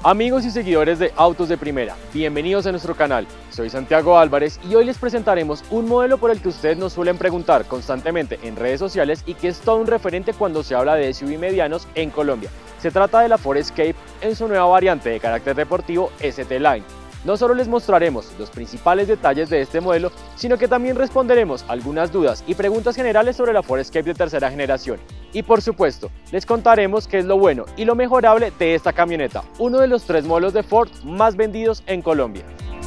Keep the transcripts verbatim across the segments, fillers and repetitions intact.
Amigos y seguidores de Autos de Primera, bienvenidos a nuestro canal. Soy Santiago Álvarez y hoy les presentaremos un modelo por el que ustedes nos suelen preguntar constantemente en redes sociales y que es todo un referente cuando se habla de S U V medianos en Colombia. Se trata de la Ford Escape en su nueva variante de carácter deportivo S T Line. No solo les mostraremos los principales detalles de este modelo, sino que también responderemos algunas dudas y preguntas generales sobre la Ford Escape de tercera generación. Y por supuesto, les contaremos qué es lo bueno y lo mejorable de esta camioneta, uno de los tres modelos de Ford más vendidos en Colombia.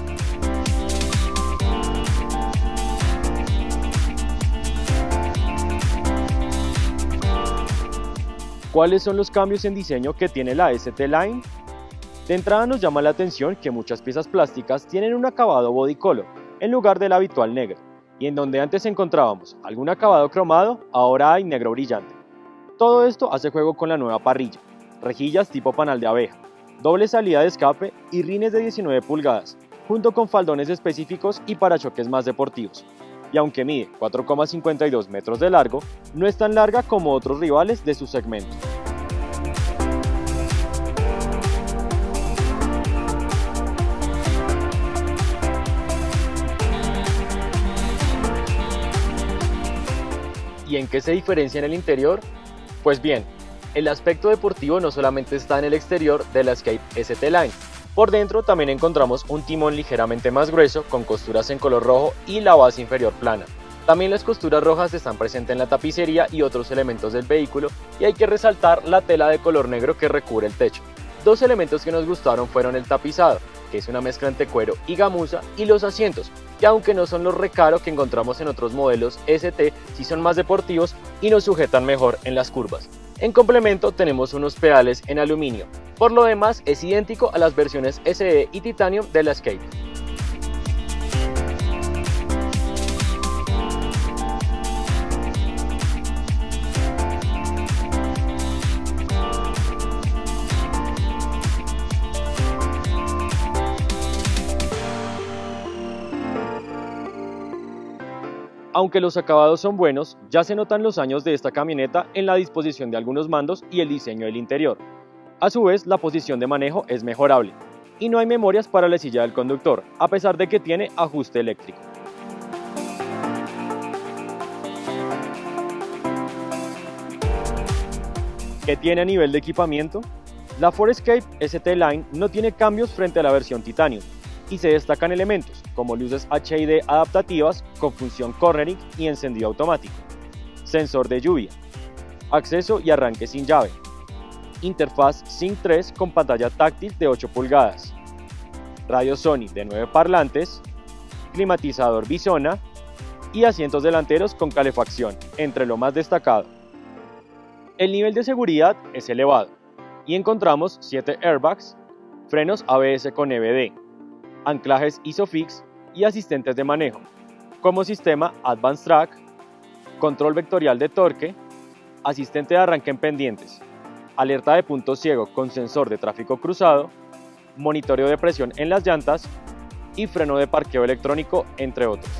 ¿Cuáles son los cambios en diseño que tiene la S T Line? De entrada nos llama la atención que muchas piezas plásticas tienen un acabado body color en lugar del habitual negro, y en donde antes encontrábamos algún acabado cromado, ahora hay negro brillante. Todo esto hace juego con la nueva parrilla, rejillas tipo panal de abeja, doble salida de escape y rines de diecinueve pulgadas, junto con faldones específicos y parachoques más deportivos. Y aunque mide cuatro coma cincuenta y dos metros de largo, no es tan larga como otros rivales de su segmento. ¿Y en qué se diferencia en el interior? Pues bien, el aspecto deportivo no solamente está en el exterior de la Escape S T Line. Por dentro también encontramos un timón ligeramente más grueso con costuras en color rojo y la base inferior plana. También las costuras rojas están presentes en la tapicería y otros elementos del vehículo, y hay que resaltar la tela de color negro que recubre el techo. Dos elementos que nos gustaron fueron el tapizado, que es una mezcla entre cuero y gamuza, y los asientos, que aunque no son los recaro que encontramos en otros modelos S T, sí son más deportivos y nos sujetan mejor en las curvas. En complemento tenemos unos pedales en aluminio. Por lo demás es idéntico a las versiones S E y Titanium de la Escape. Aunque los acabados son buenos, ya se notan los años de esta camioneta en la disposición de algunos mandos y el diseño del interior. A su vez, la posición de manejo es mejorable, y no hay memorias para la silla del conductor, a pesar de que tiene ajuste eléctrico. ¿Qué tiene a nivel de equipamiento? La Ford Escape S T Line no tiene cambios frente a la versión Titanium, y se destacan elementos como luces H I D adaptativas con función cornering y encendido automático, sensor de lluvia, acceso y arranque sin llave, interfaz Sync tres con pantalla táctil de ocho pulgadas, radio Sony de nueve parlantes, climatizador bisona y asientos delanteros con calefacción, entre lo más destacado. El nivel de seguridad es elevado y encontramos siete airbags, frenos A B S con E B D, anclajes ISOFIX y asistentes de manejo, como sistema Advanced Track, control vectorial de torque, asistente de arranque en pendientes, alerta de punto ciego con sensor de tráfico cruzado, monitoreo de presión en las llantas y freno de parqueo electrónico, entre otros.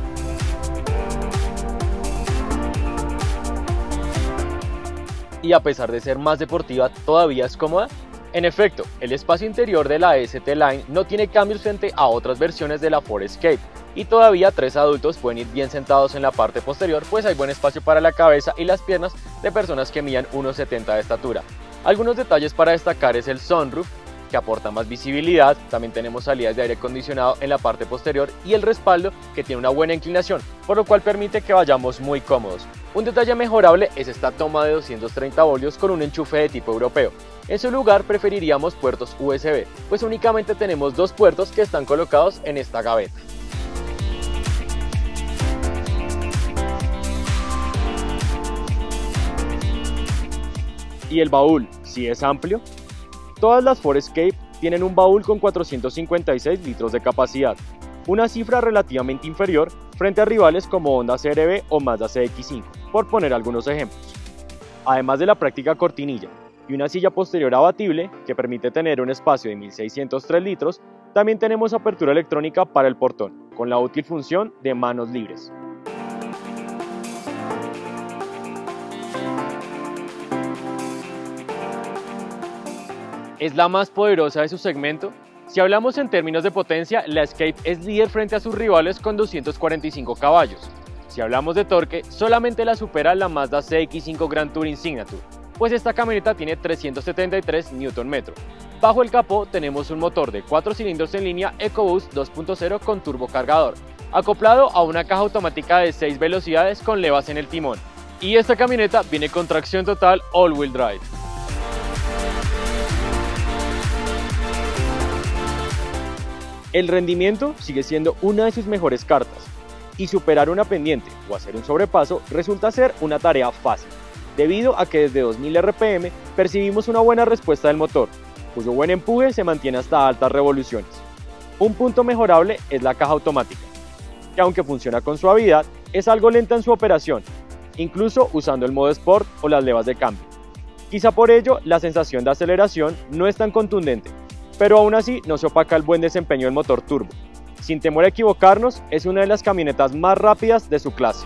Y a pesar de ser más deportiva, ¿todavía es cómoda? En efecto, el espacio interior de la S T Line no tiene cambios frente a otras versiones de la Ford Escape, y todavía tres adultos pueden ir bien sentados en la parte posterior, pues hay buen espacio para la cabeza y las piernas de personas que midan uno setenta de estatura. Algunos detalles para destacar es el sunroof, que aporta más visibilidad. También tenemos salidas de aire acondicionado en la parte posterior y el respaldo, que tiene una buena inclinación, por lo cual permite que vayamos muy cómodos. Un detalle mejorable es esta toma de doscientos treinta voltios con un enchufe de tipo europeo. En su lugar preferiríamos puertos U S B, pues únicamente tenemos dos puertos que están colocados en esta gaveta. ¿Y el baúl, si es amplio? Todas las Ford Escape tienen un baúl con cuatrocientos cincuenta y seis litros de capacidad, una cifra relativamente inferior frente a rivales como Honda C R V o Mazda C X cinco, por poner algunos ejemplos. Además de la práctica cortinilla y una silla posterior abatible que permite tener un espacio de mil seiscientos tres litros, también tenemos apertura electrónica para el portón, con la útil función de manos libres. ¿Es la más poderosa de su segmento? Si hablamos en términos de potencia, la Escape es líder frente a sus rivales con doscientos cuarenta y cinco caballos. Si hablamos de torque, solamente la supera la Mazda C X cinco Grand Touring Signature, pues esta camioneta tiene trescientos setenta y tres newton metros. Bajo el capó tenemos un motor de cuatro cilindros en línea EcoBoost dos punto cero con turbocargador, acoplado a una caja automática de seis velocidades con levas en el timón. Y esta camioneta viene con tracción total all-wheel drive. El rendimiento sigue siendo una de sus mejores cartas, y superar una pendiente o hacer un sobrepaso resulta ser una tarea fácil, debido a que desde dos mil R P M percibimos una buena respuesta del motor, cuyo buen empuje se mantiene hasta altas revoluciones. Un punto mejorable es la caja automática, que aunque funciona con suavidad, es algo lenta en su operación, incluso usando el modo Sport o las levas de cambio. Quizá por ello la sensación de aceleración no es tan contundente, pero aún así no se opaca el buen desempeño del motor turbo. Sin temor a equivocarnos, es una de las camionetas más rápidas de su clase.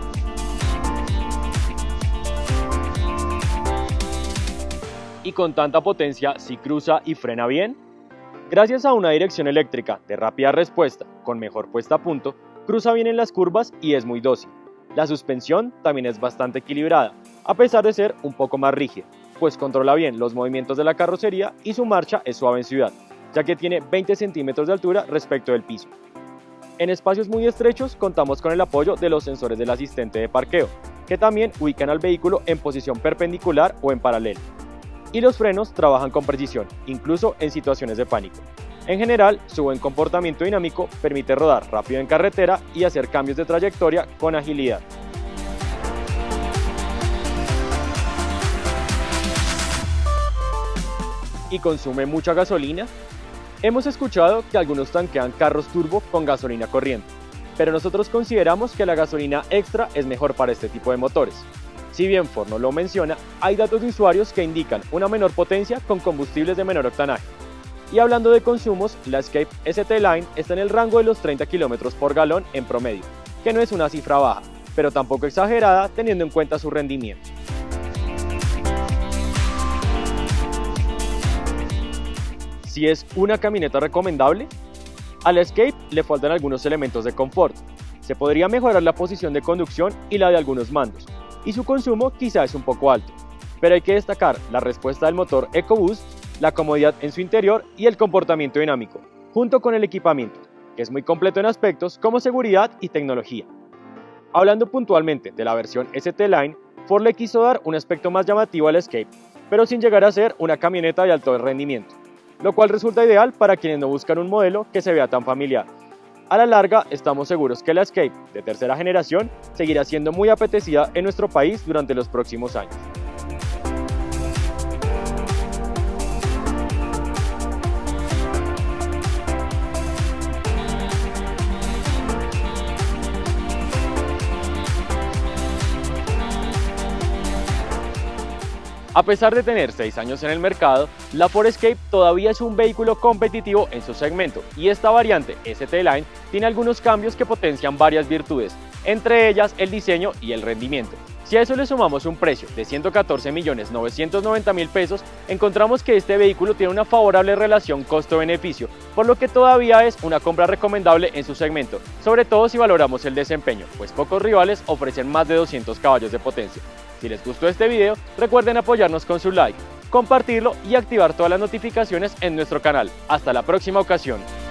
Y con tanta potencia, ¿sí cruza y frena bien? Gracias a una dirección eléctrica de rápida respuesta, con mejor puesta a punto, cruza bien en las curvas y es muy dócil. La suspensión también es bastante equilibrada, a pesar de ser un poco más rígida, pues controla bien los movimientos de la carrocería y su marcha es suave en ciudad, ya que tiene veinte centímetros de altura respecto del piso. En espacios muy estrechos contamos con el apoyo de los sensores del asistente de parqueo, que también ubican al vehículo en posición perpendicular o en paralelo. Y los frenos trabajan con precisión, incluso en situaciones de pánico. En general, su buen comportamiento dinámico permite rodar rápido en carretera y hacer cambios de trayectoria con agilidad. ¿Y consume mucha gasolina? Hemos escuchado que algunos tanquean carros turbo con gasolina corriente, pero nosotros consideramos que la gasolina extra es mejor para este tipo de motores. Si bien Ford no lo menciona, hay datos de usuarios que indican una menor potencia con combustibles de menor octanaje. Y hablando de consumos, la Escape S T Line está en el rango de los treinta kilómetros por galón en promedio, que no es una cifra baja, pero tampoco exagerada teniendo en cuenta su rendimiento. ¿Si es una camioneta recomendable? A la Escape le faltan algunos elementos de confort. Se podría mejorar la posición de conducción y la de algunos mandos, y su consumo quizá es un poco alto, pero hay que destacar la respuesta del motor EcoBoost, la comodidad en su interior y el comportamiento dinámico, junto con el equipamiento, que es muy completo en aspectos como seguridad y tecnología. Hablando puntualmente de la versión S T Line, Ford le quiso dar un aspecto más llamativo a la Escape, pero sin llegar a ser una camioneta de alto rendimiento, lo cual resulta ideal para quienes no buscan un modelo que se vea tan familiar. A la larga, estamos seguros que la Escape de tercera generación seguirá siendo muy apetecida en nuestro país durante los próximos años. A pesar de tener seis años en el mercado, la Ford Escape todavía es un vehículo competitivo en su segmento y esta variante S T Line tiene algunos cambios que potencian varias virtudes, entre ellas el diseño y el rendimiento. Si a eso le sumamos un precio de ciento catorce millones novecientos noventa mil pesos, encontramos que este vehículo tiene una favorable relación costo-beneficio, por lo que todavía es una compra recomendable en su segmento, sobre todo si valoramos el desempeño, pues pocos rivales ofrecen más de doscientos caballos de potencia. Si les gustó este video, recuerden apoyarnos con su like, compartirlo y activar todas las notificaciones en nuestro canal. Hasta la próxima ocasión.